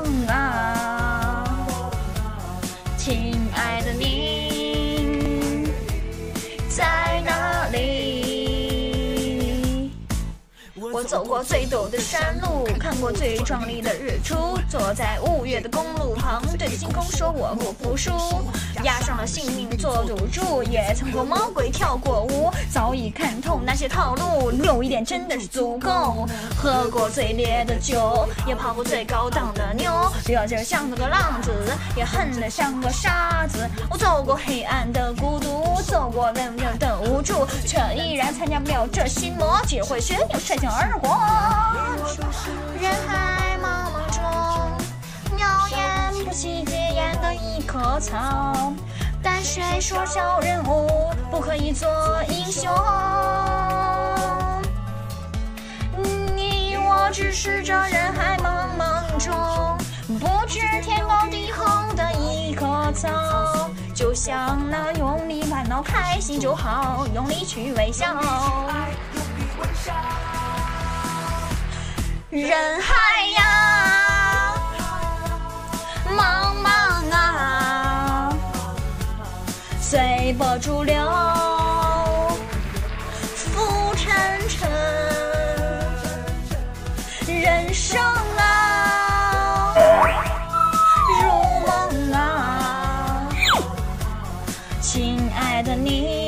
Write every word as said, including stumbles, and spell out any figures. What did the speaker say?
茫啊，亲爱的你在哪里？我走过最陡的山路，看过最壮丽的日出，坐在五月的公路旁，对着星空说我不服输，押上了性命做赌注，也曾和魔鬼跳过舞，早已看透那些套路，有一点真的是足够。喝过最烈的酒，也泡过最高档的妞，热劲像个浪子，也恨得像个傻子。我走过黑暗的孤独，走过冷冷的无助，却依然参加不了这心魔，只会学你率性而过。人海茫茫中，鸟言不惜戒严的一棵草，但谁说小人物不可以做英雄？你我只是这人海茫茫中不知天高地厚的一棵草，就像那用力烦恼开心就好，用力去微笑。人海呀，茫茫啊，随波逐流，浮沉沉。人生啊，如梦啊，亲爱的你。